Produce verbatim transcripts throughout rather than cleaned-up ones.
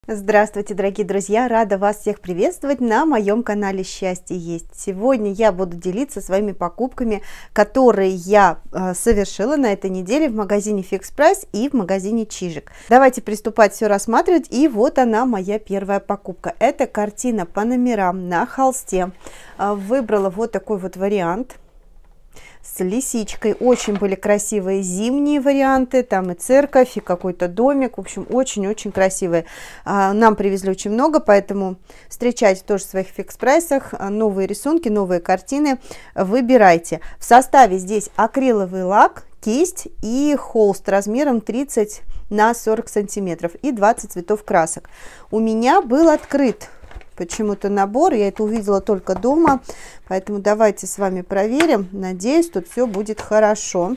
Здравствуйте, дорогие друзья! Рада вас всех приветствовать на моем канале Счастье есть. Сегодня я буду делиться своими покупками, которые я э, совершила на этой неделе в магазине Fix Price и в магазине Чижик. Давайте приступать все рассматривать. И вот она, моя первая покупка. Это картина по номерам на холсте. Э, выбрала вот такой вот вариант с лисичкой. Очень были красивые зимние варианты, там и церковь, и какой-то домик, в общем, очень-очень красивые. Нам привезли очень много, поэтому встречайте тоже в своих фикс-прайсах новые рисунки, новые картины, выбирайте. В составе здесь акриловый лак, кисть и холст размером тридцать на сорок сантиметров и двадцать цветов красок. У меня был открыт почему-то набор, я это увидела только дома, поэтому давайте с вами проверим. Надеюсь, тут все будет хорошо.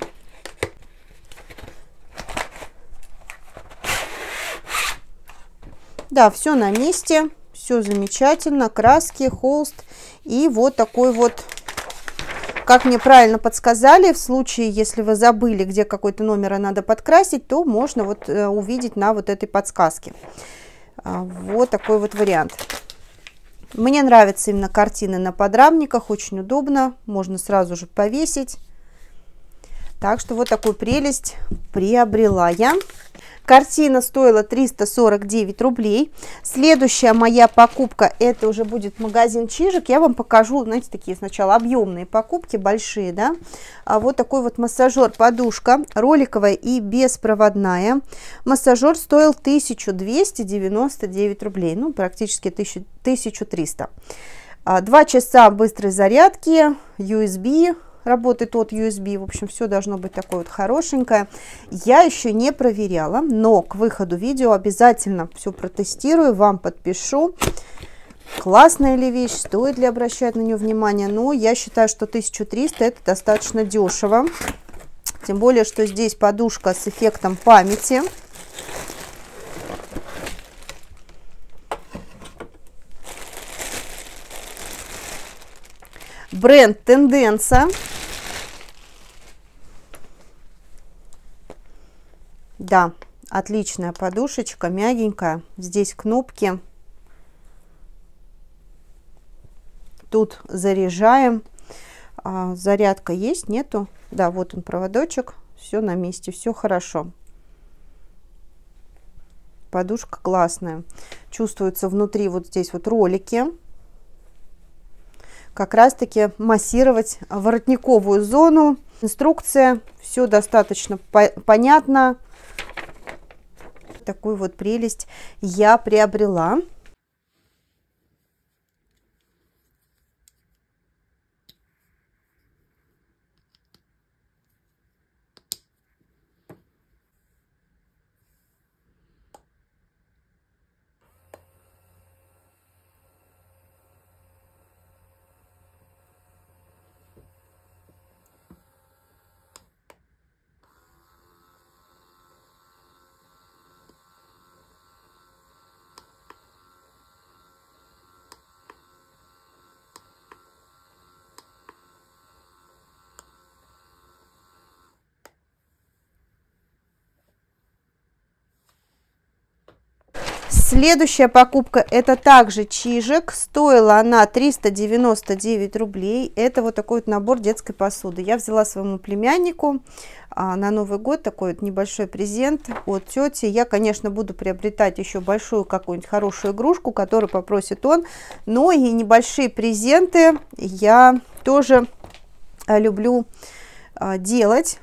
Да, все на месте, все замечательно, краски, холст и вот такой вот, как мне правильно подсказали, в случае, если вы забыли, где какой-то номер надо подкрасить, то можно вот э, увидеть на вот этой подсказке. А, вот такой вот вариант. Мне нравятся именно картины на подрамниках, очень удобно, можно сразу же повесить. Так что вот такую прелесть приобрела я. Картина стоила триста сорок девять рублей. Следующая моя покупка, это уже будет магазин Чижик. Я вам покажу, знаете, такие сначала объемные покупки, большие, да. А вот такой вот массажер-подушка, роликовая и беспроводная. Массажер стоил тысячу двести девяносто девять рублей, ну, практически тысячу триста. Два часа быстрой зарядки, ю эс би. Работает от ю эс би, в общем, все должно быть такое вот хорошенькое. Я еще не проверяла, но к выходу видео обязательно все протестирую, вам подпишу. Классная ли вещь, стоит ли обращать на нее внимание, но я считаю, что тысяча триста это достаточно дешево. Тем более, что здесь подушка с эффектом памяти. Бренд Тенденса. Да, отличная подушечка, мягенькая. Здесь кнопки. Тут заряжаем. А, зарядка есть, нету? Да, вот он проводочек. Все на месте, все хорошо. Подушка классная. Чувствуются внутри вот здесь вот ролики. Как раз таки массировать воротниковую зону. Инструкция, все достаточно по понятно. Такую вот прелесть я приобрела. Следующая покупка, это также Чижик, стоила она триста девяносто девять рублей. Это вот такой вот набор детской посуды. Я взяла своему племяннику а, на Новый год такой вот небольшой презент от тети. Я, конечно, буду приобретать еще большую какую-нибудь хорошую игрушку, которую попросит он. Но и небольшие презенты я тоже а, люблю а, делать.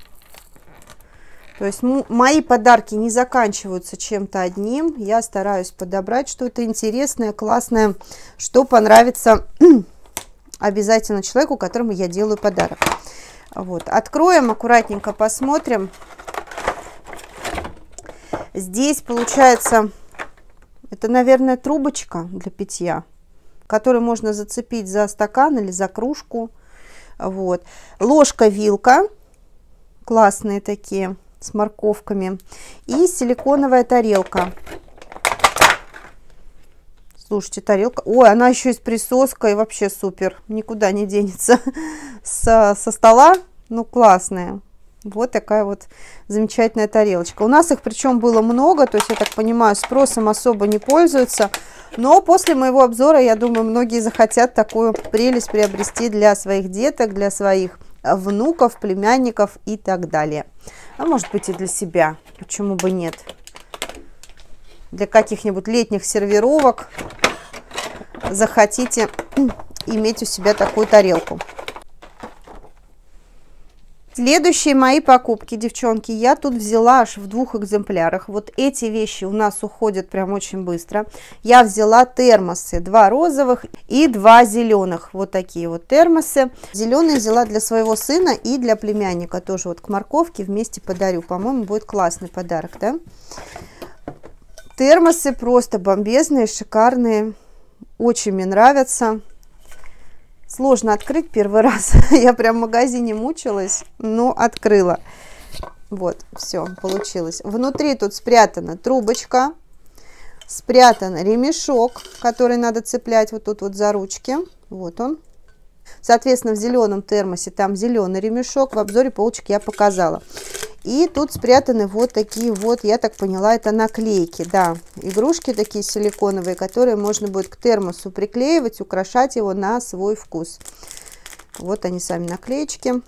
То есть мои подарки не заканчиваются чем-то одним. Я стараюсь подобрать что-то интересное, классное, что понравится обязательно человеку, которому я делаю подарок. Вот. Откроем, аккуратненько посмотрим. Здесь получается, это, наверное, трубочка для питья, которую можно зацепить за стакан или за кружку. Вот. Ложка-вилка. Классные такие, с морковками, и силиконовая тарелка. Слушайте, тарелка, ой, она еще и с присоской, вообще супер, никуда не денется со, со стола, ну классная. Вот такая вот замечательная тарелочка. У нас их причем было много, то есть, я так понимаю, спросом особо не пользуются. Но после моего обзора, я думаю, многие захотят такую прелесть приобрести для своих деток, для своих внуков, племянников и так далее. А может быть и для себя, почему бы нет. Для каких-нибудь летних сервировок захотите иметь у себя такую тарелку. Следующие мои покупки, девчонки, я тут взяла аж в двух экземплярах. Вот эти вещи у нас уходят прям очень быстро. Я взяла термосы, два розовых и два зеленых. Вот такие вот термосы. Зеленые взяла для своего сына и для племянника. Тоже вот к морковке вместе подарю. По-моему, будет классный подарок, да? Термосы просто бомбезные, шикарные. Очень мне нравятся. Сложно открыть первый раз. Я прям в магазине мучилась, но открыла. Вот, все, получилось. Внутри тут спрятана трубочка, спрятан ремешок, который надо цеплять вот тут вот за ручки. Вот он. Соответственно, в зеленом термосе там зеленый ремешок. В обзоре полочек я показала. И тут спрятаны вот такие вот, я так поняла, это наклейки, да, игрушки такие силиконовые, которые можно будет к термосу приклеивать, украшать его на свой вкус. Вот они сами наклеечки.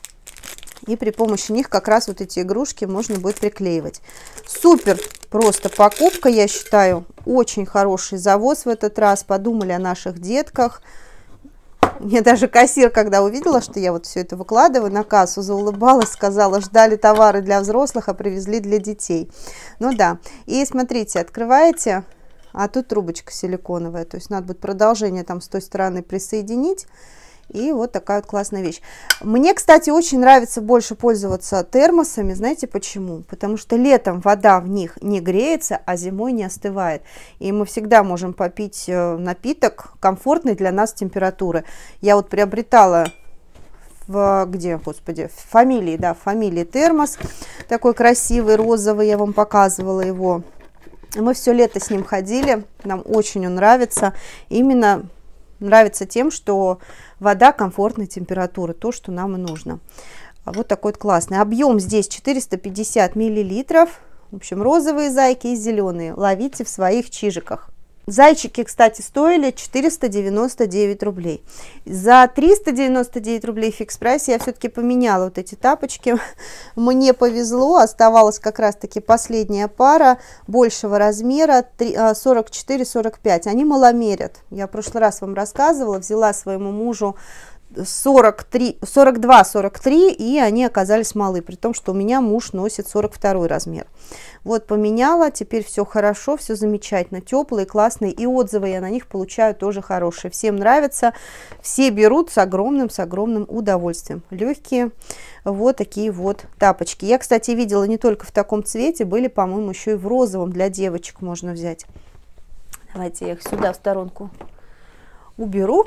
И при помощи них как раз вот эти игрушки можно будет приклеивать. Супер просто покупка, я считаю, очень хороший завоз в этот раз, подумали о наших детках. Мне даже кассир, когда увидела, что я вот все это выкладываю на кассу, заулыбалась, сказала, ждали товары для взрослых, а привезли для детей. Ну да. И смотрите, открываете, а тут трубочка силиконовая, то есть надо будет продолжение там с той стороны присоединить. И вот такая вот классная вещь. Мне, кстати, очень нравится больше пользоваться термосами. Знаете почему? Потому что летом вода в них не греется, а зимой не остывает. И мы всегда можем попить напиток комфортной для нас температуры. Я вот приобретала в, где, господи, в фамилии, да, в фамилии термос. Такой красивый, розовый, я вам показывала его. Мы все лето с ним ходили. Нам очень он нравится. Именно нравится тем, что вода комфортной температуры, то, что нам и нужно. Вот такой вот классный. Объем здесь четыреста пятьдесят миллилитров. В общем, розовые зайки и зеленые. Ловите в своих чижиках. Зайчики, кстати, стоили четыреста девяносто девять рублей. За триста девяносто девять рублей в фикс прайсе я все-таки поменяла вот эти тапочки. Мне повезло, оставалась как раз-таки последняя пара большего размера, сорок четыре сорок пять. Они маломерят. Я в прошлый раз вам рассказывала, взяла своему мужу сорок три, сорок два сорок три, и они оказались малы, при том, что у меня муж носит сорок второй размер. Вот поменяла, теперь все хорошо, все замечательно, теплые, классные, и отзывы я на них получаю тоже хорошие. Всем нравится, все берут с огромным, с огромным удовольствием. Легкие, вот такие вот тапочки. Я, кстати, видела не только в таком цвете, были, по-моему, еще и в розовом, для девочек можно взять. Давайте я их сюда в сторонку уберу.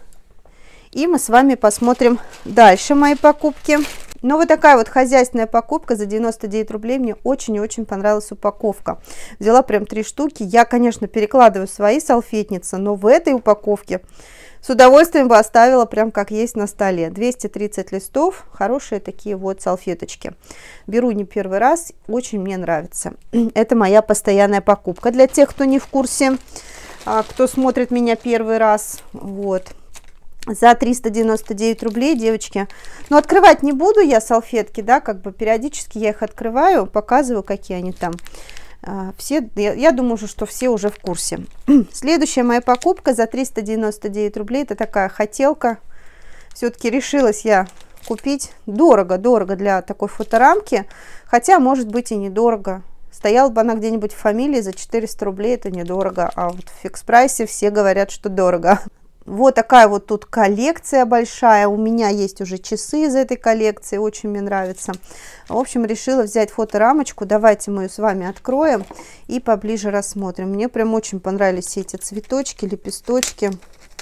И мы с вами посмотрим дальше мои покупки. Ну, вот такая вот хозяйственная покупка за девяносто девять рублей. Мне очень и очень понравилась упаковка. Взяла прям три штуки. Я, конечно, перекладываю свои салфетницы, но в этой упаковке с удовольствием бы оставила прям как есть на столе. двести тридцать листов. Хорошие такие вот салфеточки. Беру не первый раз. Очень мне нравится. Это моя постоянная покупка. Для тех, кто не в курсе, кто смотрит меня первый раз. Вот. За триста девяносто девять рублей, девочки. Но открывать не буду я салфетки, да, как бы периодически я их открываю, показываю, какие они там. Все, я, я думаю, что все уже в курсе. Следующая моя покупка за триста девяносто девять рублей, это такая хотелка. Все-таки решилась я купить. Дорого, дорого для такой фоторамки, хотя, может быть, и недорого. Стояла бы она где-нибудь в фамилии за четыреста рублей, это недорого, а вот в фикс прайсе все говорят, что дорого. Вот такая вот тут коллекция большая. У меня есть уже часы из этой коллекции. Очень мне нравится. В общем, решила взять фоторамочку. Давайте мы ее с вами откроем и поближе рассмотрим. Мне прям очень понравились все эти цветочки, лепесточки.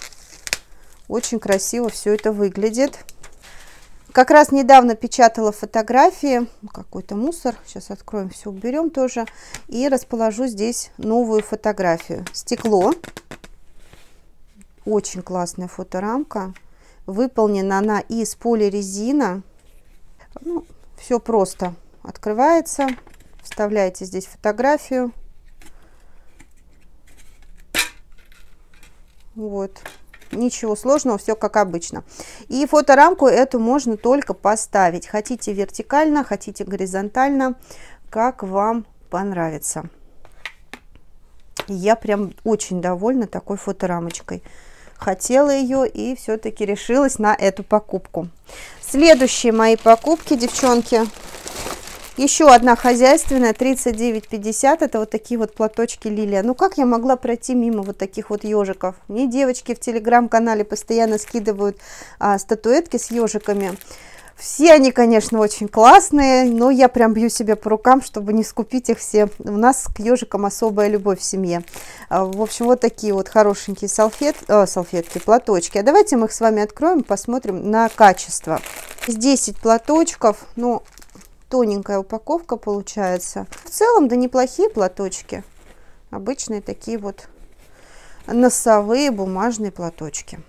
Очень красиво все это выглядит. Как раз недавно печатала фотографии. Какой-то мусор. Сейчас откроем, все уберем тоже. И расположу здесь новую фотографию. Стекло. Очень классная фоторамка. Выполнена она из полирезина. Ну, Все просто открывается. Вставляете здесь фотографию. Вот. Ничего сложного, все как обычно. И фоторамку эту можно только поставить. Хотите вертикально, хотите горизонтально, как вам понравится. Я прям очень довольна такой фоторамочкой. Хотела ее и все-таки решилась на эту покупку. Следующие мои покупки, девчонки. Еще одна хозяйственная, тридцать девять пятьдесят, это вот такие вот платочки Лилия. Ну как я могла пройти мимо вот таких вот ежиков? Мне девочки в телеграм-канале постоянно скидывают а, статуэтки с ежиками. Все они, конечно, очень классные, но я прям бью себя по рукам, чтобы не скупить их все. У нас к ежикам особая любовь в семье. А, в общем, вот такие вот хорошенькие салфет, о, салфетки, платочки. А давайте мы их с вами откроем, посмотрим на качество. десять платочков, ну... Тоненькая упаковка получается. В целом, да неплохие платочки. Обычные такие вот носовые бумажные платочки.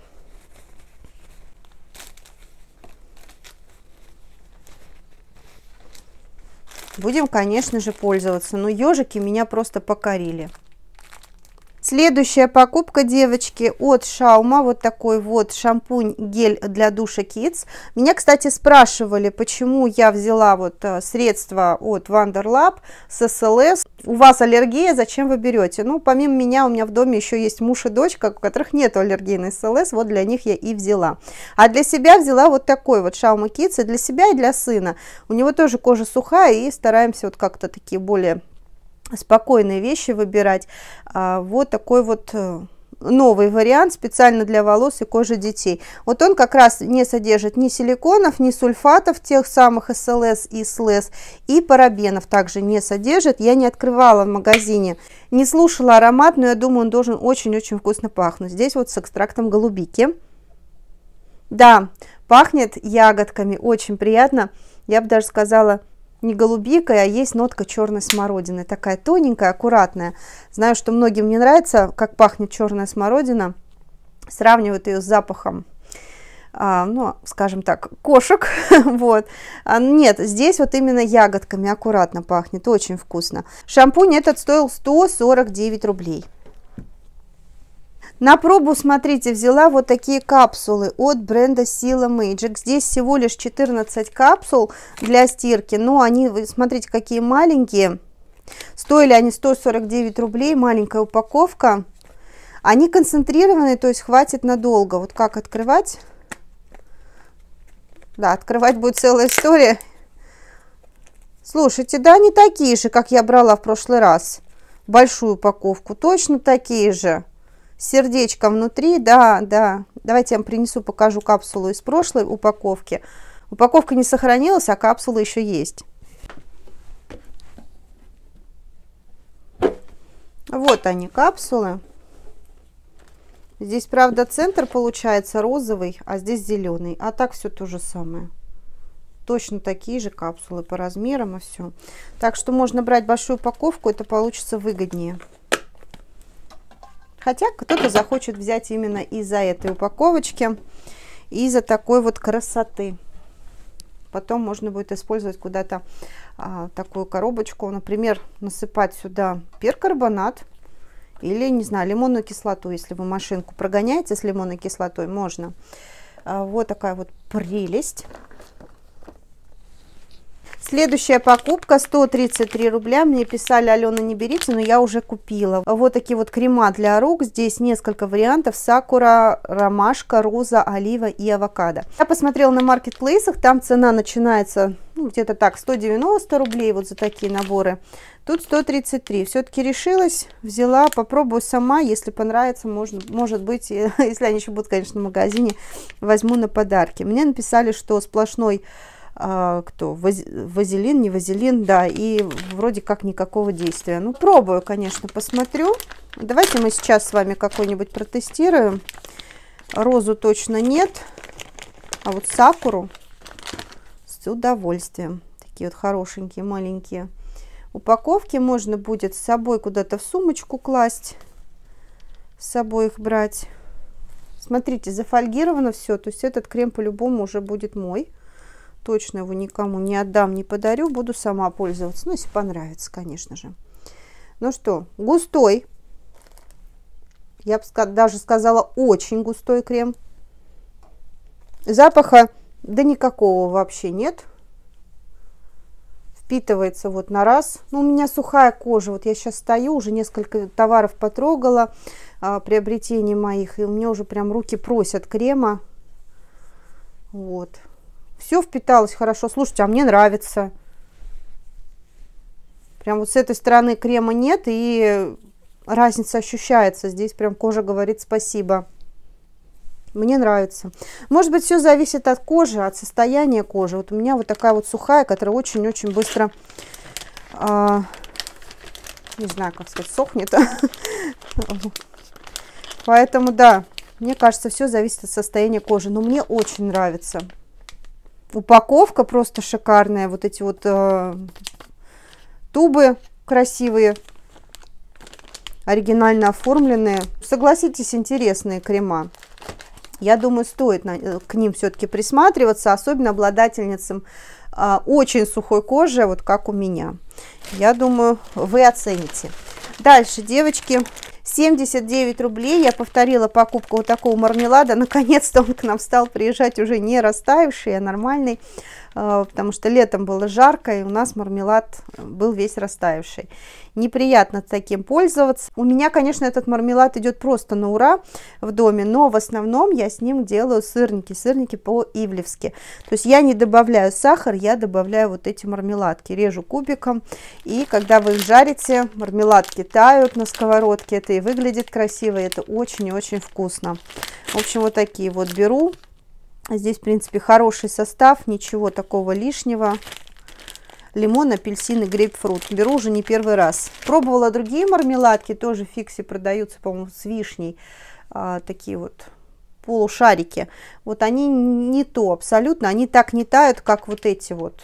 Будем, конечно же, пользоваться. Но ежики меня просто покорили. Следующая покупка, девочки, от Шаума. Вот такой вот шампунь гель для душа Kids. Меня, кстати, спрашивали, почему я взяла вот средства от Wonderlab с эс эл эс. У вас аллергия, зачем вы берете? Ну, помимо меня, у меня в доме еще есть муж и дочка, у которых нет аллергии на эс эл эс. Вот для них я и взяла. А для себя взяла вот такой вот Шаума Kids. И для себя, и для сына. У него тоже кожа сухая, и стараемся вот как-то такие более... спокойные вещи выбирать. А, вот такой вот новый вариант специально для волос и кожи детей. Вот он как раз не содержит ни силиконов, ни сульфатов, тех самых эс эл эс и эс эл эс, и парабенов также не содержит. Я не открывала в магазине, не слушала аромат, но я думаю, он должен очень-очень вкусно пахнуть. Здесь вот с экстрактом голубики. Да, пахнет ягодками, очень приятно. Я бы даже сказала, не голубикой, а есть нотка черной смородины. Такая тоненькая, аккуратная. Знаю, что многим не нравится, как пахнет черная смородина. Сравнивают ее с запахом, а, ну, скажем так, кошек. Вот. А, нет, здесь вот именно ягодками аккуратно пахнет. Очень вкусно. Шампунь этот стоил сто сорок девять рублей. На пробу, смотрите, взяла вот такие капсулы от бренда Sila Magic. Здесь всего лишь четырнадцать капсул для стирки, но они, смотрите, какие маленькие. Стоили они сто сорок девять рублей, маленькая упаковка. Они концентрированные, то есть хватит надолго. Вот как открывать? Да, открывать будет целая история. Слушайте, да, они такие же, как я брала в прошлый раз. Большую упаковку, точно такие же. Сердечко внутри, да, да. Давайте я вам принесу, покажу капсулу из прошлой упаковки. Упаковка не сохранилась, а капсула еще есть. Вот они, капсулы. Здесь, правда, центр получается розовый, а здесь зеленый. А так все то же самое. Точно такие же капсулы по размерам и все. Так что можно брать большую упаковку, это получится выгоднее. Хотя кто-то захочет взять именно из-за этой упаковочки, из-за такой вот красоты. Потом можно будет использовать куда-то а, такую коробочку, например, насыпать сюда перкарбонат или, не знаю, лимонную кислоту. Если вы машинку прогоняете с лимонной кислотой, можно. А, вот такая вот прелесть. Следующая покупка сто тридцать три рубля. Мне писали: Алена, не берите, но я уже купила. Вот такие вот крема для рук. Здесь несколько вариантов: сакура, ромашка, роза, олива и авокадо. Я посмотрела на маркетплейсах, там цена начинается ну, где-то так, сто девяносто рублей вот за такие наборы. Тут сто тридцать три. Все-таки решилась, взяла, попробую сама. Если понравится, может, может быть, если они еще будут, конечно, в магазине, возьму на подарки. Мне написали, что сплошной А, кто? Вазелин, не вазелин, да, и вроде как никакого действия. Ну, пробую, конечно, посмотрю. Давайте мы сейчас с вами какой-нибудь протестируем. Розу точно нет, а вот сакуру с удовольствием. Такие вот хорошенькие, маленькие упаковки. Можно будет с собой куда-то в сумочку класть, с собой их брать. Смотрите, зафольгировано все, то есть этот крем по-любому уже будет мой. точно его никому не отдам, не подарю. Буду сама пользоваться. Ну, если понравится, конечно же. Ну что, густой. Я бы даже сказала, очень густой крем. Запаха да никакого вообще нет. Впитывается вот на раз. Ну, у меня сухая кожа. Вот я сейчас стою, уже несколько товаров потрогала, а, приобретений моих. И у меня уже прям руки просят крема. Вот. Все впиталось хорошо. Слушайте, а мне нравится. Прям вот с этой стороны крема нет. И разница ощущается. Здесь прям кожа говорит спасибо. Мне нравится. Может быть, все зависит от кожи, от состояния кожи. Вот у меня вот такая вот сухая, которая очень-очень быстро, э, не знаю, как сказать, сохнет. Поэтому, да, мне кажется, все зависит от состояния кожи. Но мне очень нравится. Упаковка просто шикарная. Вот эти вот э, тубы красивые, оригинально оформленные. Согласитесь, интересные крема. Я думаю, стоит на, к ним все-таки присматриваться, особенно обладательницам а, очень сухой кожи, вот как у меня. Я думаю, вы оцените. Дальше, девочки, семьдесят девять рублей. Я повторила покупку вот такого мармелада. Наконец-то он к нам стал приезжать уже не растаявший, а нормальный, а, потому что летом было жарко, и у нас мармелад был весь растаявший. Неприятно таким пользоваться. У меня, конечно, этот мармелад идет просто на ура в доме, но в основном я с ним делаю сырники, сырники по-ивлевски. То есть я не добавляю сахар, я добавляю вот эти мармеладки, режу кубиком, и когда вы их жарите, мармеладки тают на сковородке, это и выглядит красиво, и это очень и очень вкусно. В общем, вот такие вот беру. Здесь, в принципе, хороший состав, ничего такого лишнего. Лимон, апельсин и грейпфрут. Беру уже не первый раз. Пробовала другие мармеладки, тоже в Фиксе продаются, по-моему, с вишней. А, такие вот полушарики. Вот они не то абсолютно, они так не тают, как вот эти вот.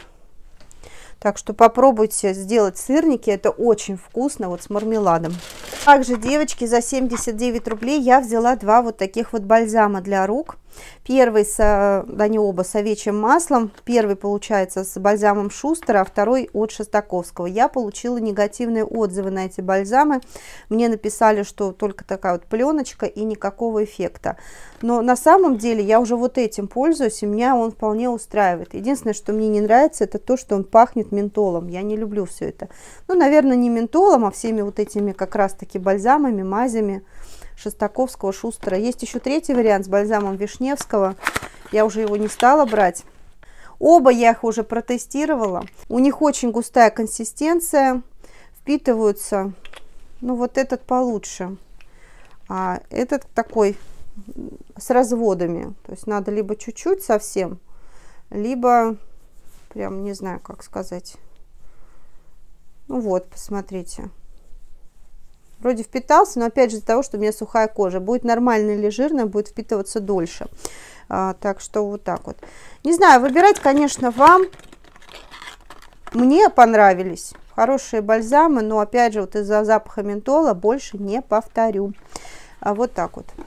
Так что попробуйте сделать сырники, это очень вкусно, вот с мармеладом. Также, девочки, за семьдесят девять рублей я взяла два вот таких вот бальзама для рук. Первый, с, они оба с овечьим маслом. Первый получается с бальзамом Шустера, а второй от Шостаковского. Я получила негативные отзывы на эти бальзамы. Мне написали, что только такая вот пленочка и никакого эффекта. Но на самом деле я уже вот этим пользуюсь, и меня он вполне устраивает. Единственное, что мне не нравится, это то, что он пахнет ментолом. Я не люблю все это. Ну, наверное, не ментолом, а всеми вот этими как раз-таки бальзамами, мазями Шостаковского, Шустера. Есть еще третий вариант с бальзамом Вишневского. Я уже его не стала брать. Оба я их уже протестировала. У них очень густая консистенция. Впитываются. Ну, вот этот получше. А этот такой с разводами. То есть надо либо чуть-чуть совсем, либо прям не знаю, как сказать. Ну вот, посмотрите. Вроде впитался, но опять же из-за того, что у меня сухая кожа. Будет нормально или жирно, будет впитываться дольше. А, так что вот так вот. Не знаю, выбирать, конечно, вам. Мне понравились хорошие бальзамы, но опять же вот из-за запаха ментола больше не повторю. А вот так вот.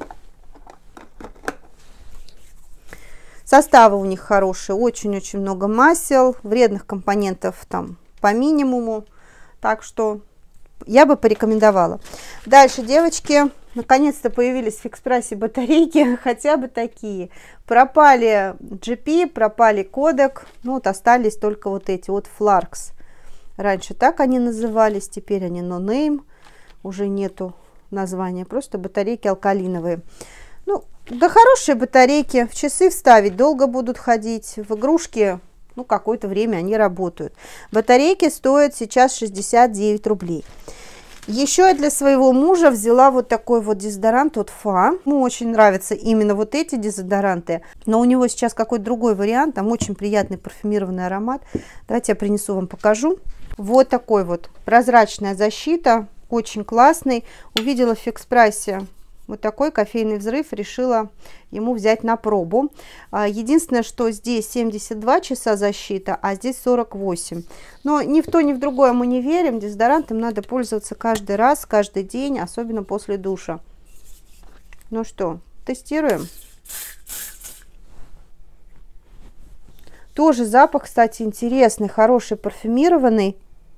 Составы у них хорошие, очень-очень много масел, вредных компонентов там по минимуму. Так что я бы порекомендовала. Дальше, девочки, наконец-то появились в Фикс-прайсе батарейки, хотя бы такие. Пропали джи пи, пропали кодек, ну вот остались только вот эти от Flarks. Раньше так они назывались, теперь они No Name, уже нету названия, просто батарейки алкалиновые. Ну, да хорошие батарейки, в часы вставить, долго будут ходить, в игрушки. Ну, какое-то время они работают. Батарейки стоят сейчас шестьдесят девять рублей. Еще я для своего мужа взяла вот такой вот дезодорант от Фа. Ему очень нравятся именно вот эти дезодоранты. Но у него сейчас какой-то другой вариант. Там очень приятный парфюмированный аромат. Давайте я принесу вам, покажу. Вот такой вот прозрачная защита. Очень классный. Увидела в Фикс-прайсе вот такой кофейный взрыв, решила ему взять на пробу. Единственное, что здесь семьдесят два часа защита, а здесь сорок восемь. Но ни в то, ни в другое мы не верим. Дезодорантом надо пользоваться каждый раз, каждый день, особенно после душа. Ну что, тестируем. Тоже запах, кстати, интересный, хороший, парфюмированный.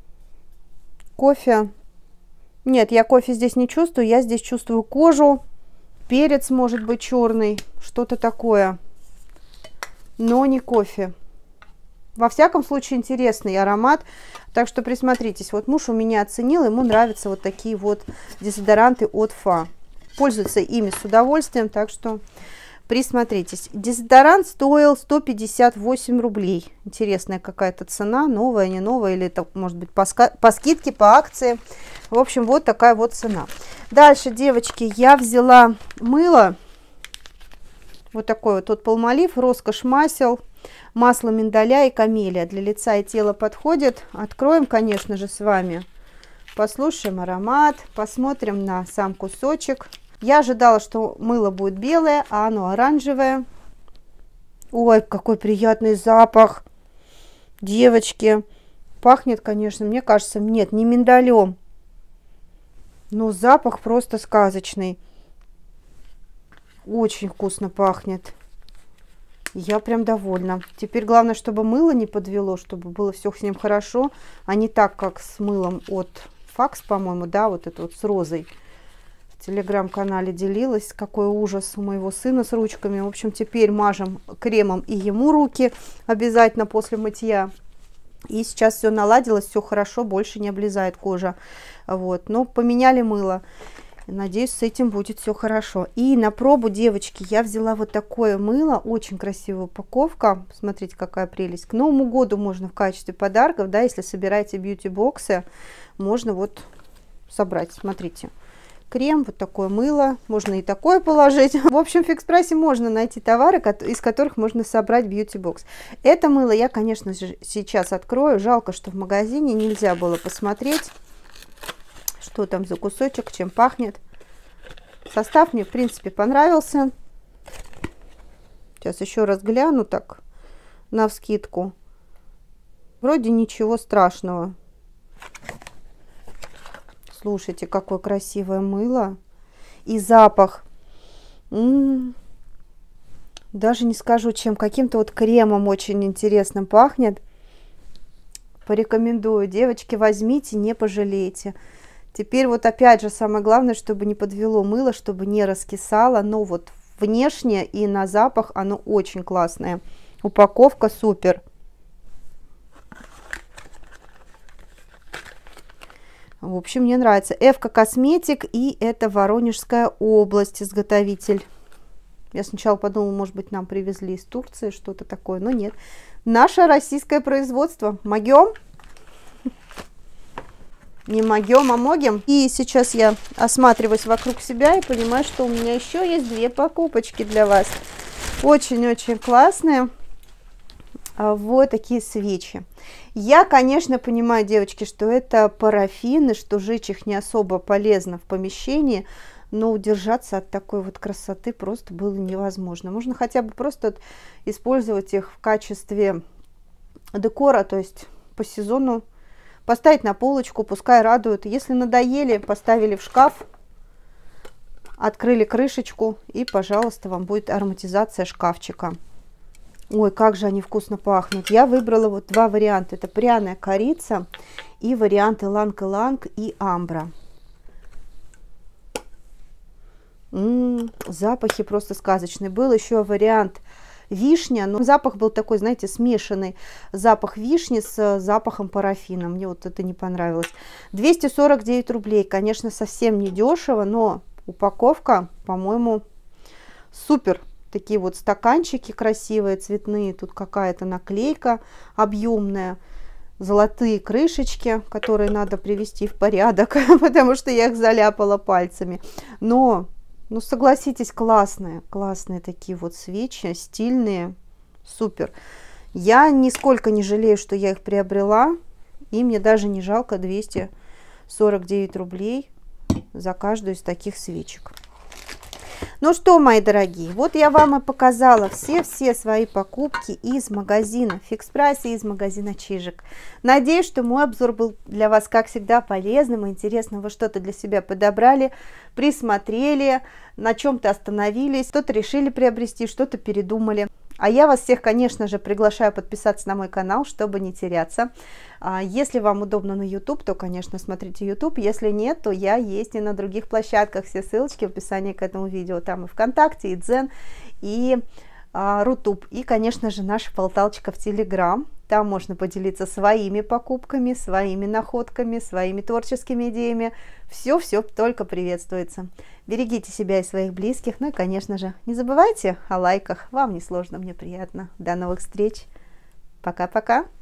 Кофе. Нет, я кофе здесь не чувствую, я здесь чувствую кожу. Перец может быть черный, что-то такое. Но не кофе. Во всяком случае, интересный аромат. Так что присмотритесь. Вот муж у меня оценил, ему нравятся вот такие вот дезодоранты от Фа. Пользуется ими с удовольствием, так что присмотритесь. Дезодорант стоил сто пятьдесят восемь рублей. Интересная какая-то цена, новая, не новая, или это может быть по, по скидке, по акции. В общем, вот такая вот цена. Дальше, девочки, я взяла мыло. Вот такой вот тут Palmolive, роскошь масел. Масло миндаля и камелия. Для лица и тела подходит. Откроем, конечно же, с вами. Послушаем аромат. Посмотрим на сам кусочек. Я ожидала, что мыло будет белое, а оно оранжевое. Ой, какой приятный запах. Девочки. Пахнет, конечно, мне кажется, нет, не миндалем. Но запах просто сказочный. Очень вкусно пахнет. Я прям довольна. Теперь главное, чтобы мыло не подвело, чтобы было все с ним хорошо, а не так, как с мылом от Факс, по-моему, да, вот это вот с розой. В телеграм-канале делилась, какой ужас у моего сына с ручками. В общем, теперь мажем кремом и ему руки обязательно после мытья. И сейчас все наладилось, все хорошо, больше не облезает кожа. Вот, но поменяли мыло. Надеюсь, с этим будет все хорошо. И на пробу, девочки, я взяла вот такое мыло. Очень красивая упаковка. Смотрите, какая прелесть. К Новому году можно в качестве подарков, да, если собираете бьюти-боксы, можно вот собрать. Смотрите. Крем, вот такое мыло. Можно и такое положить. В общем, в Фикс Прайсе можно найти товары, из которых можно собрать бьюти-бокс. Это мыло я, конечно же, сейчас открою. Жалко, что в магазине нельзя было посмотреть, что там за кусочек, чем пахнет. Состав мне, в принципе, понравился. Сейчас еще раз гляну так, навскидку. Вроде ничего страшного. Слушайте, какое красивое мыло. И запах. М-м-м. Даже не скажу, чем. Каким-то вот кремом очень интересным пахнет. Порекомендую. Девочки, возьмите, не пожалеете. Теперь вот опять же самое главное, чтобы не подвело мыло, чтобы не раскисало. Но вот внешне и на запах оно очень классное. Упаковка супер. В общем, мне нравится. Эвка Косметик, и это Воронежская область, изготовитель. Я сначала подумала, может быть, нам привезли из Турции что-то такое, но нет. Наше российское производство. Могем? Не могем, а могем. И сейчас я осматриваюсь вокруг себя и понимаю, что у меня еще есть две покупочки для вас. Очень-очень классные. Вот такие свечи. Я, конечно, понимаю, девочки, что это парафины, что жечь их не особо полезно в помещении, но удержаться от такой вот красоты просто было невозможно. Можно хотя бы просто использовать их в качестве декора, то есть по сезону поставить на полочку, пускай радуют. Если надоели, поставили в шкаф, открыли крышечку, и, пожалуйста, вам будет ароматизация шкафчика. Ой, как же они вкусно пахнут. Я выбрала вот два варианта. Это пряная корица и варианты ланг-иланг и амбра. М-м, запахи просто сказочные. Был еще вариант вишня, но запах был такой, знаете, смешанный. Запах вишни с запахом парафина. Мне вот это не понравилось. двести сорок девять рублей. Конечно, совсем не дешево, но упаковка, по-моему, супер. Такие вот стаканчики красивые, цветные. Тут какая-то наклейка объемная. Золотые крышечки, которые надо привести в порядок, потому что я их заляпала пальцами. Но, ну согласитесь, классные, классные такие вот свечи, стильные, супер. Я нисколько не жалею, что я их приобрела. И мне даже не жалко двести сорок девять рублей за каждую из таких свечек. Ну что, мои дорогие, вот я вам и показала все-все свои покупки из магазина Фикс Прайс и из магазина Чижик. Надеюсь, что мой обзор был для вас, как всегда, полезным и интересным. Вы что-то для себя подобрали, присмотрели, на чем-то остановились, что-то решили приобрести, что-то передумали. А я вас всех, конечно же, приглашаю подписаться на мой канал, чтобы не теряться. Если вам удобно на YouTube, то, конечно, смотрите YouTube. Если нет, то я есть и на других площадках. Все ссылочки в описании к этому видео. Там и ВКонтакте, и Дзен, и а, Рутуб. И, конечно же, наша болталочка в Телеграм. Там можно поделиться своими покупками, своими находками, своими творческими идеями. Все-все только приветствуется. Берегите себя и своих близких. Ну и, конечно же, не забывайте о лайках. Вам не сложно, мне приятно. До новых встреч. Пока-пока.